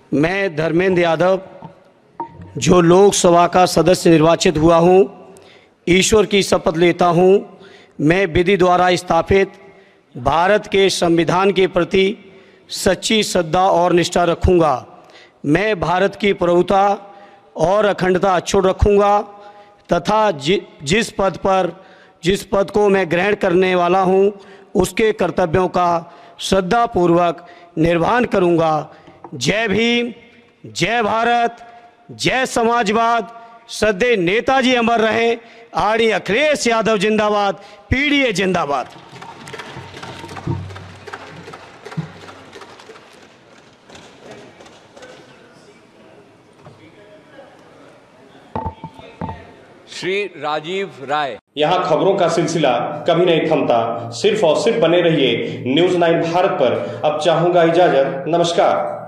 मैं धर्मेंद्र यादव, जो लोकसभा का सदस्य निर्वाचित हुआ हूँ, ईश्वर की शपथ लेता हूँ, मैं विधि द्वारा स्थापित भारत के संविधान के प्रति सच्ची श्रद्धा और निष्ठा रखूँगा। मैं भारत की प्रभुता और अखंडता अक्षुण्ण रखूँगा तथा जिस पद को मैं ग्रहण करने वाला हूँ, उसके कर्तव्यों का श्रद्धापूर्वक निर्वहन करूँगा। जय भीम, जय भारत, जय समाजवाद, श्रद्धेय नेताजी अमर रहें। आरडी अखिलेश यादव जिंदाबाद, पीडीए जिंदाबाद। श्री राजीव राय। यहाँ खबरों का सिलसिला कभी नहीं थमता। सिर्फ और सिर्फ बने रहिए न्यूज़ 9 भारत पर। अब चाहूंगा इजाजत। नमस्कार।